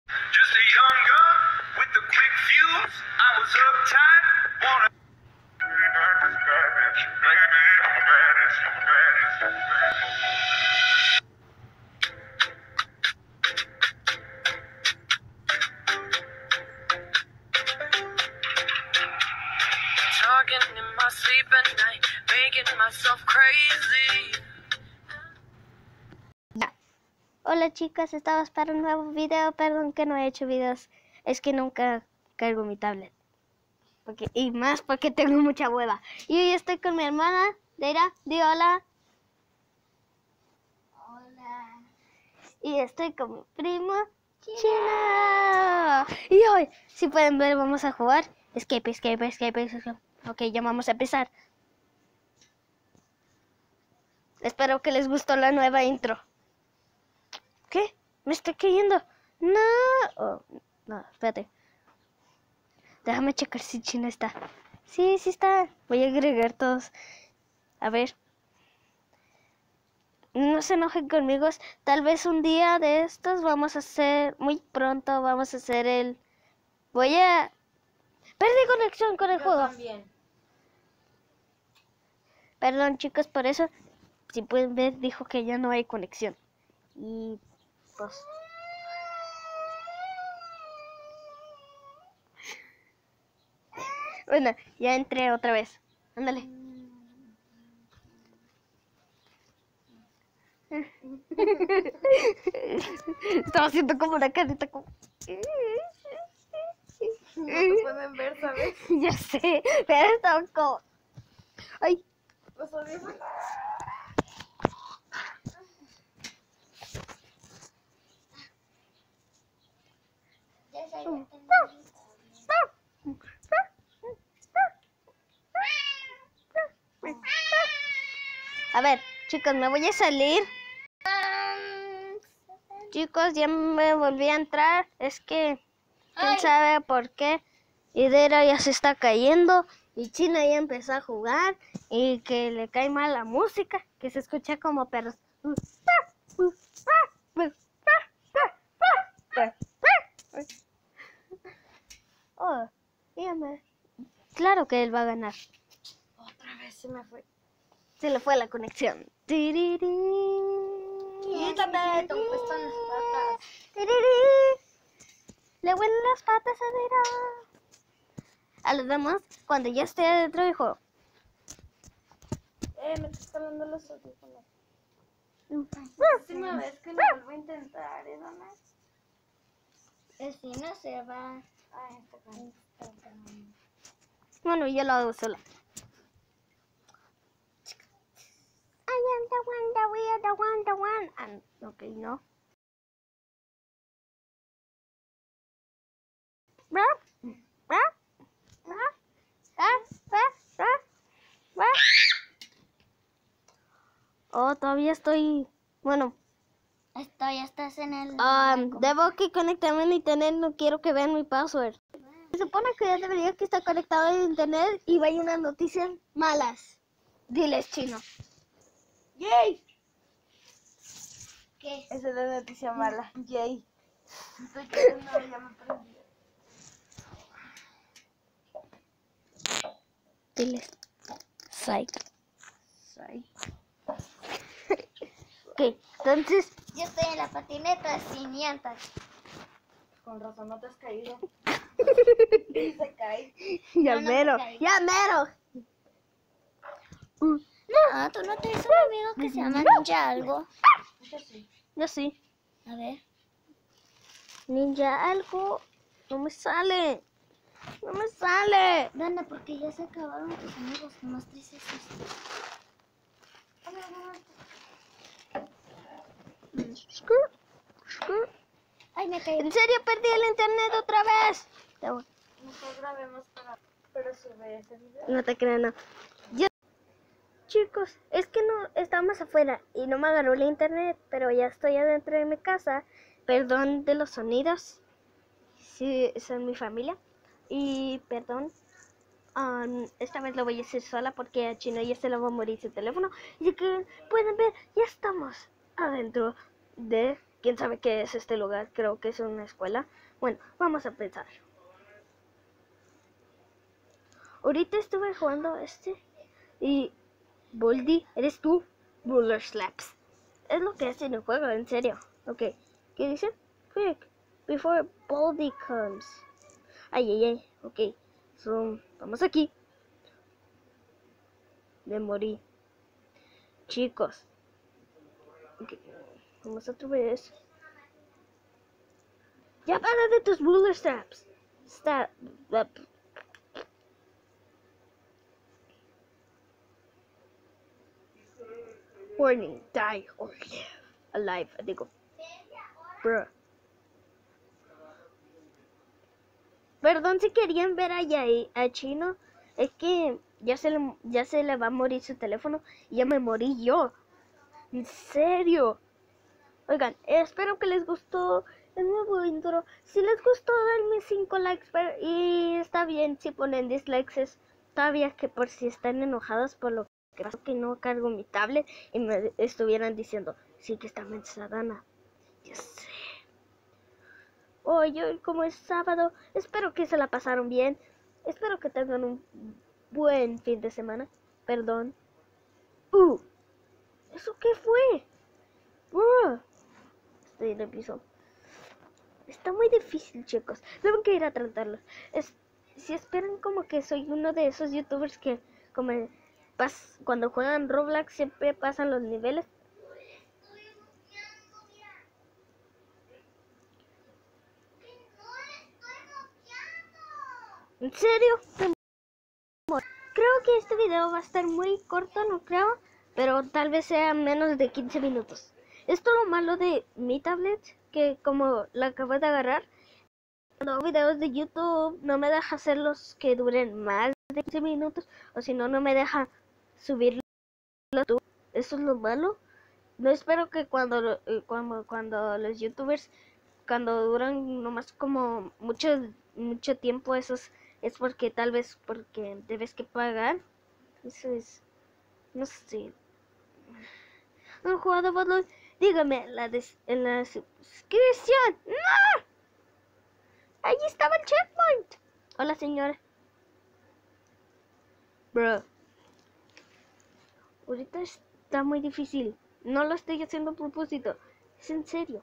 Just a young gun with the quick fuse. I was uptight, wanna. Talking in my sleep at night, making myself crazy. Hola chicas, estamos para un nuevo video. Perdón que no he hecho videos, es que nunca cargo mi tablet. Y más porque tengo mucha hueva. Y hoy estoy con mi hermana, Deira, di hola. Hola. Y estoy con mi primo, Chino. Y hoy, si pueden ver, vamos a jugar Escape. Ok, ya vamos a empezar. Espero que les gustó la nueva intro. ¿Qué? ¿Me estoy cayendo? No. Oh, no, espérate. Déjame checar si Chino está. Sí, sí está. Voy a agregar todos. A ver. No se enojen conmigo. Tal vez un día de estos vamos a hacer... Muy pronto vamos a hacer el... Voy a... Perdí conexión con el juego. También. Perdón chicos por eso. Si pueden ver, dijo que ya no hay conexión. Y pues... Bueno, ya entré otra vez. Ándale. Estaba haciendo como una carita como... No te pueden ver, ¿sabes? Ya sé, pero estaba como... Ay, Los audífonos. a ver, chicos, me voy a salir. Chicos, ya me volví a entrar. Es que... ¿Quién sabe por qué? Idera ya se está cayendo y China ya empezó a jugar y que le cae mal la música, que se escucha como perros. Oh, dígame. Claro que él va a ganar. Otra vez se me fue. Se le fue la conexión. Quítate, te han puesto en las patas. Le huelen las patas a Idera. A los demás cuando ya esté dentro del juego. Me estás jalando los audífonos. Última vez que lo vuelvo a intentar, ¿no? Si no se va. Ay, Bueno, yo lo hago sola. I am the one. And, ok, no. Oh, todavía estoy... Bueno, ya estás en el... debo que conectarme a internet, no quiero que vean mi password. Se supone que ya debería que estar conectado a internet y vaya unas noticias malas. Diles, Chino. ¡Yay! ¿Qué? Esa es la noticia mala. ¡Yay! Estoy quedando, ya me prendí. Diles. Psych. Ok, entonces... Yo estoy en la patineta sin llantas. Con razón no te has caído. Y se cae. Ya No, no mero, me caí. ya mero. No, tú no tienes un amigo que se llama Ninja algo. Yo sí. A ver. Ninja algo. No me sale. No me sale. Dana, porque ya se acabaron tus amigos. Nomás dices eso. Ay, me caí. ¿En serio perdí el internet otra vez? Mejor grabemos pero sube ese video. No te creo, no. Chicos, es que no estamos afuera y no me agarró el internet, pero ya estoy adentro de mi casa. Perdón de los sonidos. Sí, son mi familia. Y perdón. Esta vez lo voy a hacer sola porque a Chino ya se le va a morir su teléfono. Así que pueden ver, ya estamos adentro de ¿Quién sabe qué es este lugar? Creo que es una escuela. Bueno, vamos a pensar. Ahorita estuve jugando y Baldi, ¿eres tú? Ruler Slaps. Es lo que hace en el juego, en serio. Ok, ¿qué dice? Quick, before Baldi comes. Ay, ok. So, vamos aquí. Me morí. Chicos. Ok, vamos otra vez. Ya para de tus Ruler Slaps. Warning, die or live. Alive, digo. Bruh. Perdón si querían ver a Chino. Es que ya se le va a morir su teléfono y ya me morí yo. En serio. Oigan, espero que les gustó el nuevo intro. Si les gustó, denme 5 likes. Y está bien si ponen dislikes. Todavía que por si están enojados por lo que pasó que no cargo mi tablet y me estuvieran diciendo, sí que está mensadana. Ya sé. Hoy, como es sábado, espero que se la pasaron bien. Espero que tengan un buen fin de semana. Perdón. ¿Eso qué fue? Estoy en el piso. Está muy difícil, chicos. Deben que ir a tratarlo. Si esperan como que soy uno de esos youtubers que como cuando juegan Roblox siempre pasan los niveles. ¿En serio? Creo que este video va a estar muy corto, no creo, pero tal vez sea menos de 15 minutos. Esto es lo malo de mi tablet, que como la acabo de agarrar, cuando hago videos de YouTube no me deja hacerlos que duren más de 15 minutos, o si no, no me deja subirlo a YouTube. Eso es lo malo. No espero que cuando los youtubers, cuando duran nomás como mucho tiempo, esos es porque tal vez porque debes que pagar. Eso es, no sé. ¿Han jugado Battle? Dígame en la descripción. ¡No! Allí estaba el checkpoint. Hola, señora. Bro. Ahorita está muy difícil. No lo estoy haciendo a propósito. Es en serio.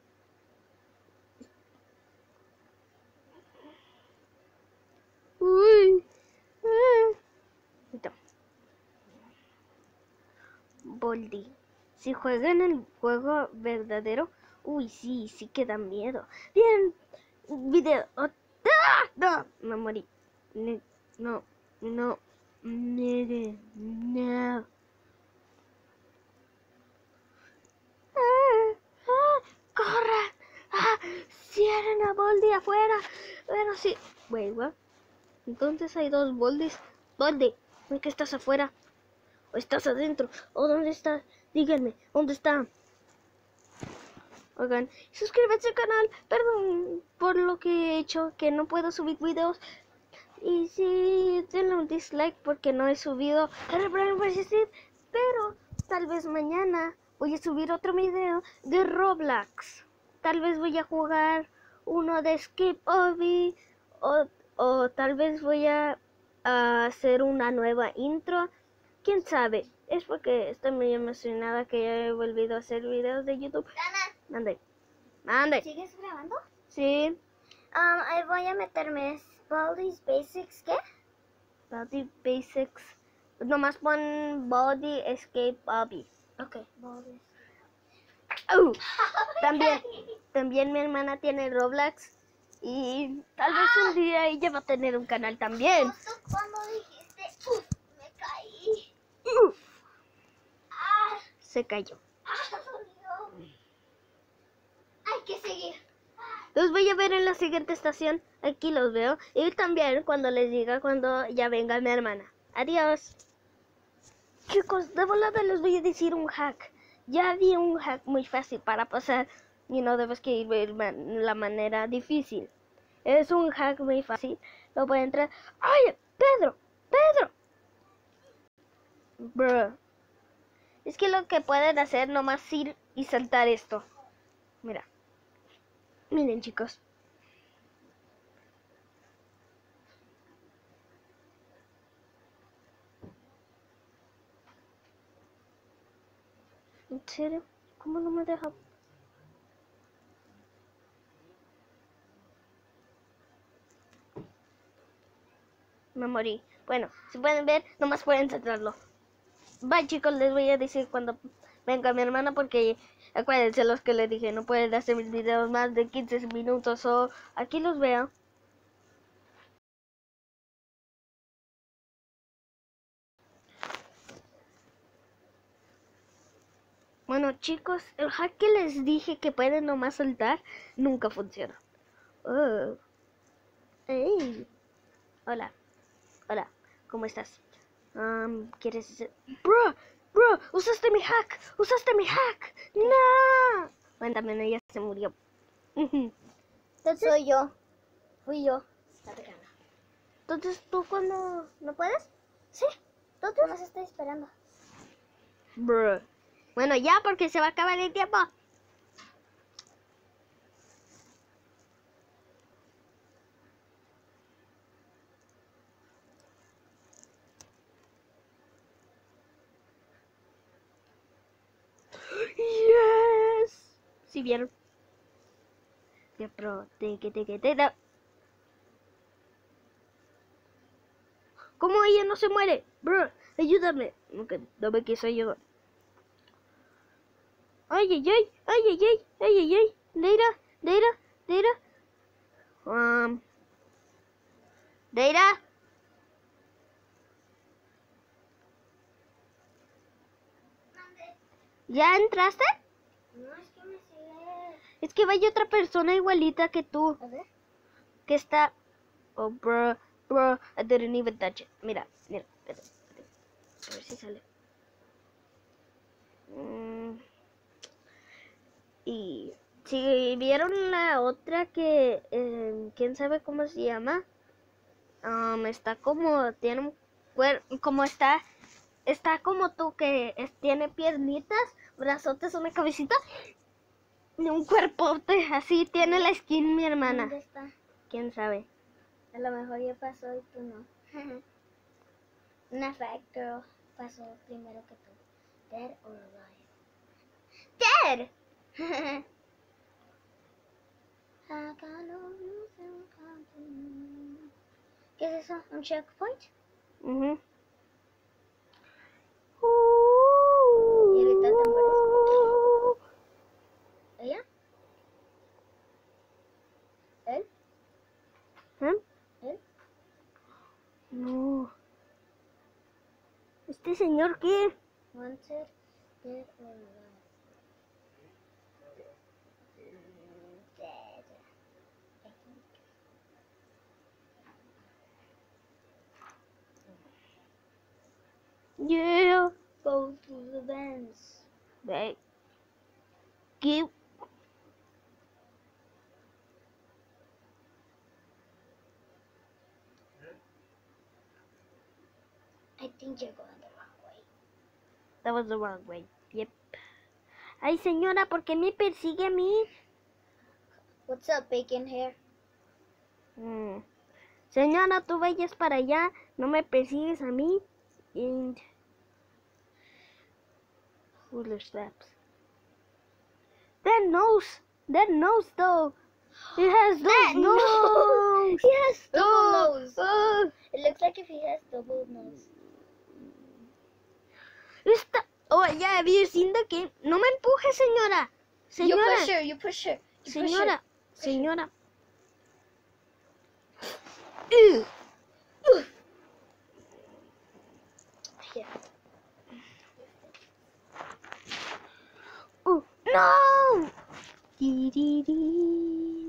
Uy. Baldi. Si juegan el juego verdadero, uy, sí que da miedo. Bien, video. ¡Ah! No, me morí. No. ¡Corre! ¡Cierren a Baldi afuera! Bueno, sí. Wait, what? Entonces hay dos Baldis. Baldi, ¿por qué estás afuera? ¿O estás adentro? ¿O dónde estás? Díganme, ¿dónde está? Oigan, suscríbanse al canal. Perdón por lo que he hecho, que no puedo subir videos. Y sí, denle un dislike porque no he subido pero tal vez mañana voy a subir otro video de Roblox. Tal vez voy a jugar uno de Escape Obby o tal vez voy a hacer una nueva intro. ¿Quién sabe? Es porque estoy muy emocionada que ya he volvido a hacer videos de YouTube. Mande. ¿Sigues grabando? Sí. Ahí voy a meterme. Baldi's Basics, ¿qué? Baldi Basics. Nomás pon Baldi Escape Obby. Ok, Baldi's. También mi hermana tiene Roblox. Y tal vez un día ella va a tener un canal también. Justo cuando dijiste, me caí. Se cayó. Dolió. Hay que seguir. Los voy a ver en la siguiente estación. Aquí los veo. Y también cuando les diga cuando ya venga mi hermana. Adiós. Chicos, de volada les voy a decir un hack. Ya vi un hack muy fácil para pasar. Y no debes que ir la manera difícil. Es un hack muy fácil. Lo voy a entrar. ¡Ay! ¡Pedro! Bro. Es que lo que pueden hacer nomás ir y saltar esto. Mira. Miren, chicos. ¿En serio? ¿Cómo no me deja? Me morí. Bueno, si pueden ver, nomás pueden sacarlo. Bye, chicos, les voy a decir cuando venga mi hermana porque acuérdense los que les dije, no pueden hacer videos más de 15 minutos o aquí los veo. Bueno, chicos, el hack que les dije que pueden nomás saltar nunca funciona. Oh. Hey. Hola. Hola. ¿Cómo estás? ¿Quieres hacer? Bro, usaste mi hack. Usaste mi hack. No. Bueno, también ella se murió. Entonces soy yo. Fui yo. Entonces, ¿tú cuando no puedes? Sí. Entonces nos estoy esperando. Bro. Bueno, ya porque se va a acabar el tiempo. Yes. ¿Sí vieron? Ya, bro, te. ¿Cómo ella no se muere? Bro, ayúdame. Ok, no me quiso ayudar. Ay, ay, ay, ay, ay, ay, ay, ay, ay. Deira. Deira. ¿Ya entraste? No, es que me sigue. Es que vaya otra persona igualita que tú. A ver. Que está... Oh, bro, I didn't even touch it. Mira. Espera. A ver si sale. Y si vieron la otra que... ¿quién sabe cómo se llama? Está como... Tiene un cuerpo... Como está como tú que tiene piernitas, brazotes, una cabecita y un cuerpote. Así tiene la skin mi hermana. ¿Dónde está? ¿Quién sabe? A lo mejor ya pasó y tú no. Una fat girl pasó primero que tú. Dead or alive? Dead! ¿Qué es eso? ¿Un checkpoint? Mhm. ¿Y ahorita te mueres? ¿Ella? ¿Él? ¿Él? No. ¿Este señor qué? Wanted, dead or alive? Dead. I think. Yeah. Go through the vents. Wait. ¿Qué? I think you're going the wrong way. That was the wrong way. Yep. Ay, señora, ¿por qué me persigue a mí? What's up, bacon hair? Señora, tú vayas para allá, no me persigues a mí. And... Ruler steps. That nose though. It has That those nose. He has double Oh, nose. oh. It looks like if he has double nose. Oh, ya había siendo que no me empuje, señora. Señora. You push her. Señora. Señora. Yeah. No. Di, di, di.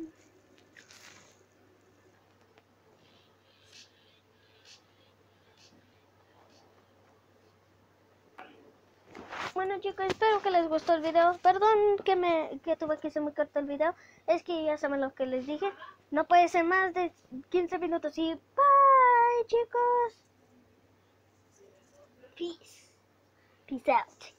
Bueno, chicos, espero que les gustó el video. Perdón que tuve que ser muy corto el video. Es que ya saben lo que les dije. No puede ser más de 15 minutos. Y bye, chicos. Peace. Peace out.